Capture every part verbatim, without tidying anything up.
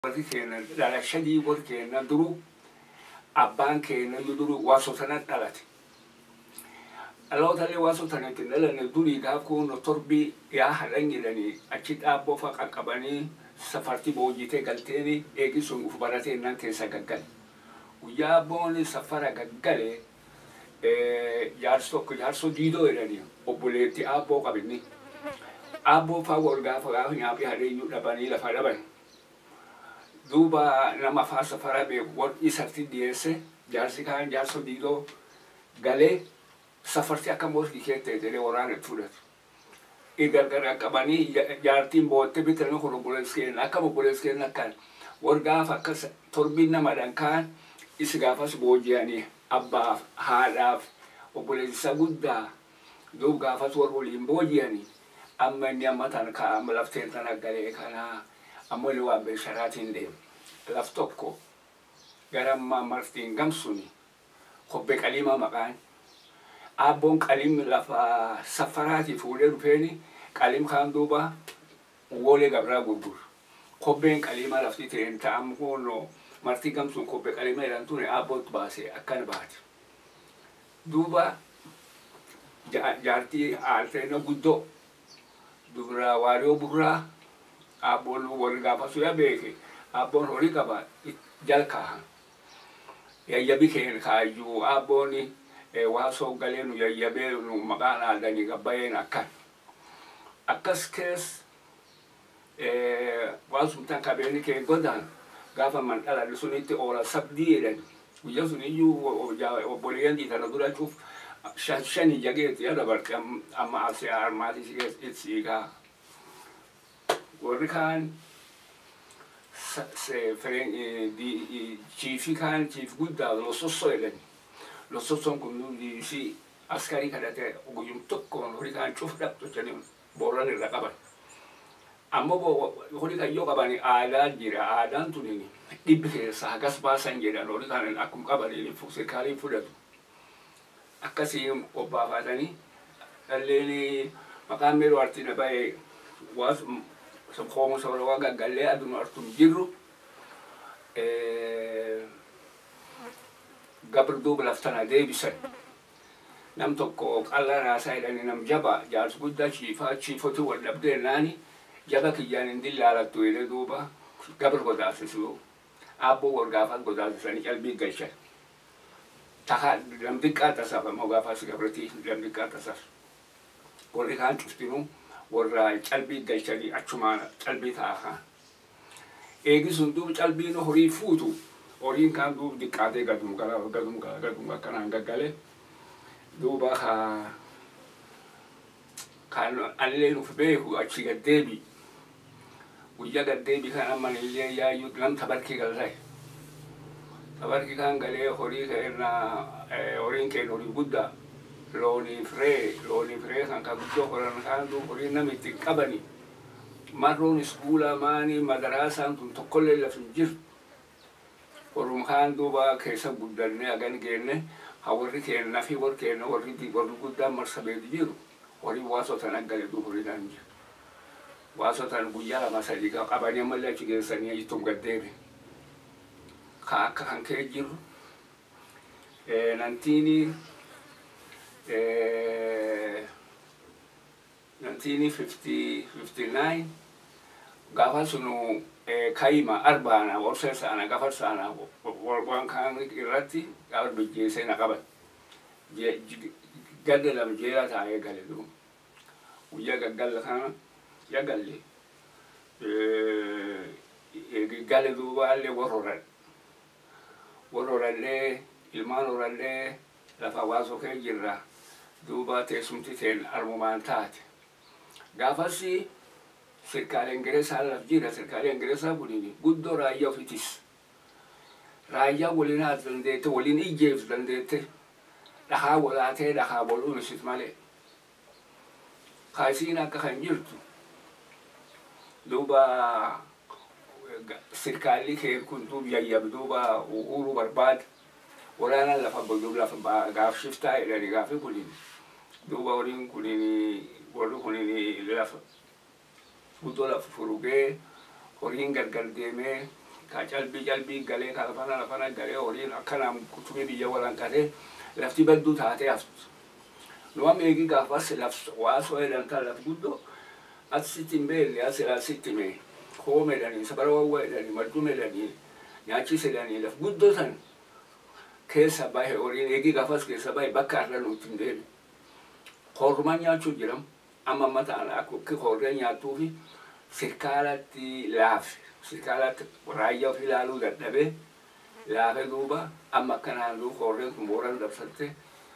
warri keenya dhala shadii warri keenya duruu abbaan keenya duruu waasotanat dhalate. Dhalootallee waasotanatti dhalanne durii gaafuu no torbii yaa hadhan jedhanii achi dhaabboo fa'a qaqqabanii safartii boojitee galteeni eegisuun uf baratee nan keessa gaggale. Guyyaa abboon safara gaggale jaarsi tokko jaarso diidoo jedhanii obboleetti aabboo qabinni. Aabboo fa'a wal gaafa gaafa nyaaphi hadheeyyuu dhabanii lafa dhaban. Duuba nama afaan safara beeku warri isatti dhiyeesse jaarsi kaan jaarso diidoo galee safartii akka mootii keettee jedhee waraana fudhatu. Gargar qabanii jaartiin bootte bitanii kun obboleessi keenya akka obboleessi keenya akkaan warri gaafa akka torbiin namadhaan kaan isi gaafas booji'anii abbaaf haadhaaf obboleessa guddaa duuba gaafas warri waliin booji'anii amma inni amma tan kaa'ama lafteen tan galee kanaa. Ammoo illee waan beeksaraatiin deemu. Laf tokko garammaa martiin gamsuni kobbee qalimaa maqaan. Abboon qalim lafa safaraatii fuudhee dhufeeni qalim kaan duuba woolee gabraa gurguru. Kobbeen qalimaa lafti ta'een ta'amu kun martii gamsuun kobbee qalimaa jedhamtuun abbootu baasee akkana baate. Duuba jaartii aalteena guddoo dubra waariyoo burraa. Abboon warri gaafa suya beeke abboon horii qaba jalkaa yayyabi keenya kaayyuu abboon waasoo galee nu yayyabee nu maqaan aadanii gabbayeen akkan akkas kees waasumtaan qabeeni kee godaan gaafa man dhalali sunitti oola sabdii jedhan guyyaa sun iyyuu obboleeyyan diitana durachuuf shani jageetti yaa dabarte amma asii armaatii siigaa. Warri kaan chiifi kaan chiif guddaa lososso jedhani. Losossoon kun si askarii kadhatee guyyum tokkoon horii kaan cuuf dhabdu jedhanii booran irra qaban. Ammoo horii kaan yoo qabani aadaan jira. Aadaan tuni dhibbi keessaa hagas baasan jedhan horii kaan akkuma qabanii sirkaaliin fudhatu. Akkasii obbaafatanii dhalleen maqaan meeroo artiin baay'ee waas Sokomo soro waga galee adunu artum jirru gabr duuba laftana deebisan nam tokko qalla raasaa jedhanii nam jaba jaarsi guddaa chiifaa chiifatu wal dhabdee naani jaba kiyyaan hin dillaalattu jedhee duuba gabr godaasisu aabboo wal gaafas godaasisanii qalbii galchan. Tahaa nam diqqaa tasaaf ammoo gaafas gabratii nam diqqaa tasaaf warri kaan cuftinuu warra calbii galchanii achumaan calbii taa'aa. Eegisuun duuba calbiin horii fuutu horiin kaan duuba diqqaatee gadum gara gadum gara gadum akkanaan gaggale duuba haa kan allee nuuf beeku achi gaddeebi guyyaa gaddeebi kan amman illee yaayyuu nam tabarkii gallee tabarkii kan galee horii keenna horiin keenya horii guddaa. Loonii firee loonii firee kan ka guddoo horan kaan duuba horii namitti qabani marroon iskuulaa maanii madaraasaan tun tokkollee lafin jiru horum kaan duuba keessa guddannee hagan geenne ha warri keenya fi warri keenya warri warri guddaan marsabeetu jiru horii waasotan aggale duuba horiidhaan jiru waasotan guyyaa lama sadii qabanii ammallee achi geessanii ajittum gaddeebe ka akka kan kee jiru nantiini nineteen fifty-nine gaafa sunu kaima arbaana warsee saana gaafa saana waan kaan irratti gaafa bijjeessee na qaban gadda lama jeeraa taa'ee gale duuba guyyaa gaggalla kana yaa galle gale duuba allee warroran warrorallee ilmaan horallee lafa waasoo kee jirra duuba teessumti teen armumaan taate. Gaafasi sirkaalee Ingiriisaa laf jira sirkaalee Ingiriisaa kuniin guddoo raayyaa ofiitis. Raayyaa waliin haati dandeette waliin ijjeeftu dandeette dhahaa walaatee dhahaa boluu misit malee. Kaasiin akka kan jirtu duuba sirkaalli kee kun duuba yayyab duuba uhuruu barbaada. Walaana lafa booduu lafa gaaf shiftaa jedhanii gaafi kuniin duuba horiin kuniin warri kuniin lafa guddoo lafa furugee horiin gargar deemee ka calbii calbii galee ka lafana lafana galee horiin akkanaan kutubee biyya walanqatee lafti badduu taatee haftu. Nuwam eegi gaafas laf waasoo jedhamtaa laf guddoo asitti hin beelle asirraa asitti mee koome jedhanii sabara wawwaa jedhanii mardume jedhanii nyaachise jedhanii laf guddoo san keessa bahe horiin eegi gaafas keessa bahe bakka irra nutti hin deebi. Korma nyaachuu jiram amma mataan akka korree nyaatuu fi sirkaalatti laafe sirkaalatti raayyaa ofii ilaaluu dadhabee laafe duuba amma akkanaan duuba korreen kun booran dabsatte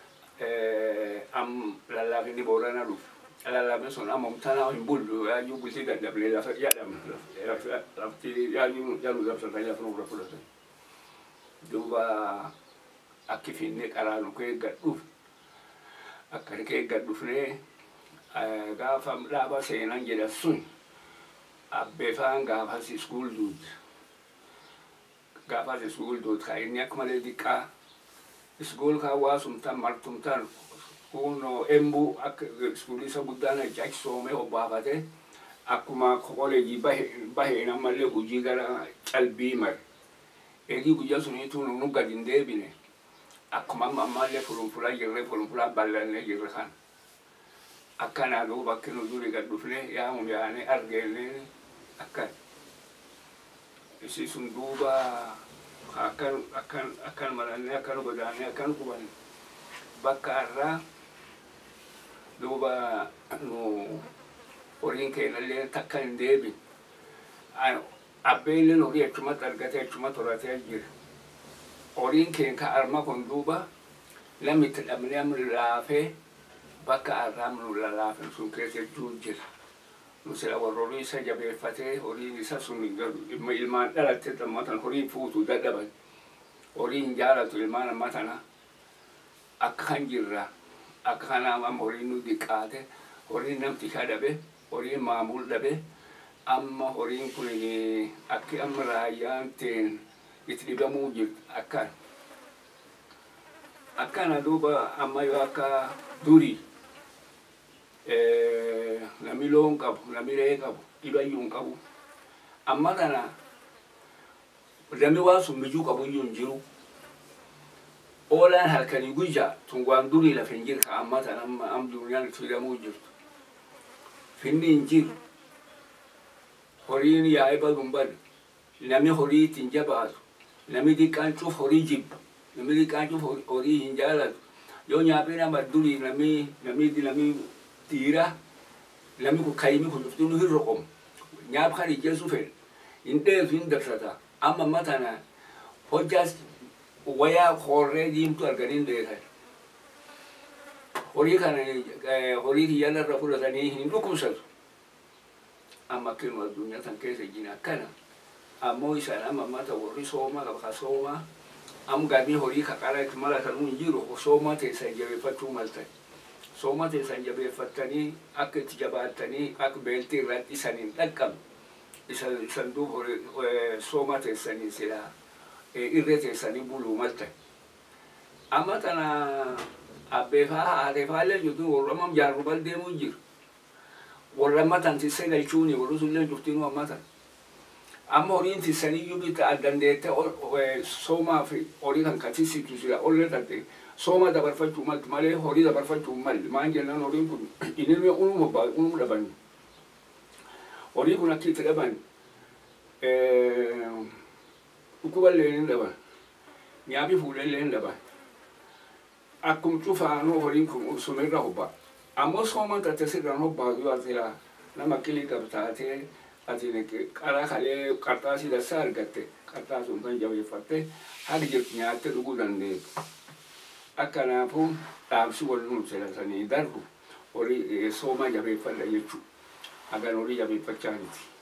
am lallaafinni boorana dhufe. Lallaafin sun amma mtanaa hin bullu yaayyuu bultii dadhablee lafa jedham lafti yaayyuu jaluu dabsatan lafa nurra fudhatan. Duuba akki finne qaraanu kee gadhuuf akka kee gadhufnee gaafa dhaaba seenan jedha sun abbeefaan gaafas iskuul duut gaafas iskuul duut ka inni akka malee diqqaa iskuul kaa waasumtaan martumtaan kuno embu akka iskuulii isa guddaan ajaa'ibsi soomee obbaafate akkuma koleejii baheen ammallee hojii gara calbii mare eegii guyyaa suniitu nu gadi hin deebine akkuma amma ammallee fulunfulaa jirre fulunfulaa bal'annee jirre kan akkanaa duuba bakki nu duri gad dhufne yaamu yaane argeenne akkan isii sun duuba akkan akkan akkan malanne akkan godaanne akkan kuban bakka irraa duuba nu horiin keenallee takka hin deebin abbeelleen horii achumatti argatee achumatti horatee jira. Horiin keen ka arma kun duuba lamitti dhabnee amri laafee bakka arraam nu lalaafin sun keessa jechuu jira. Nu sila warrorii isa jabeeffatee horiin isa sun ilmaan dhalatte tammatan horii fuutuu dadhaban. Horiin jaalatu ilmaan amma tana akka kan jirra. Akka kanaa amma horiin nu diqqaate horiin namti ka dhabe horiin maamul dhabe amma horiin kun akki amma raayyaan teen itti dhibamuu jirtu akkan. Akkana duuba amma yoo akka durii nami loon qabu nami ree qabu dhibayyuun qabu amma tana nami waan sun mijuu qabu iyyuu hin jiru. Oolaan halkanii guyyaa tun waan durii lafa hin jiru ka amma tana amma am duniyaan itti hidhamuu jirtu. Finni hin jiru. Horiin yaa'ee baduun badu. Nami horii ittiin jabaatu. Nami diqqaan cuuf horii jibba. Nami diqqaan cuuf horii hin jaalatu. Yoo nyaapee nama durii nami nami nami dhiira nami kun kayimi kun dhuftuu nu hin roqomu. Nyaap kan ijjeessu fedha. Hin dheesu hin dabsata. Amma amma tana hojjaas wayaa horree diimtu arganii dheetan. Horii kana horii kiyyaan irra fudhatanii hin dhukkubsatu. Amma akkuma addunyaa tan keessa jira akkana. Ammoo isaan amma ammata warri soomaa qaba soomaa am gabii horii kaqaraa itti malatanuu hin jiru soomaa teessan jabeeffachuu maltan. Sooma teessan jabeeffattanii akka itti jabaattanii akka beeltii irratti isan hin dhaqqabne. Isan duuba sooma teessanii silaa irree teessanii buluu maltan. Amma tana abbeefaa haateefaallee jirtu warramam jaarrubal deemuu jiru. Warramma tan tissee galchuuni warri sullee cuftinuu amma tan. Amma horiin tissaniyyuu bitta addandeette soomaa fi horii kan kan tissittu sila ollee tatte sooma dabarfachuu malti malee horii dabarfachuu malli. Maan jennaan horiin kun inni unuma baay'ee unuma dhaban. Horii kun akka itti dhaban dhukkuballee hin dhaban. Nyaapi fuulellee hin dhaban. Akkuma cufaanuu horiin kun sumirra hobbaa. Ammoo soomaan tatte sirraan hobbaatu yoo asirraa nama qilii qabtaatee ati qaraa kalee qarxaasii dassaa argatte qarxaasuun kan jabeeffatte haga jirtu nyaatte dhuguu dandeessu. Akkanaafuu dhaabsi wal nuun sedatanii darbu horii soomaa jabeeffadha jechuudha. Hagan horii jabeeffachaa miti.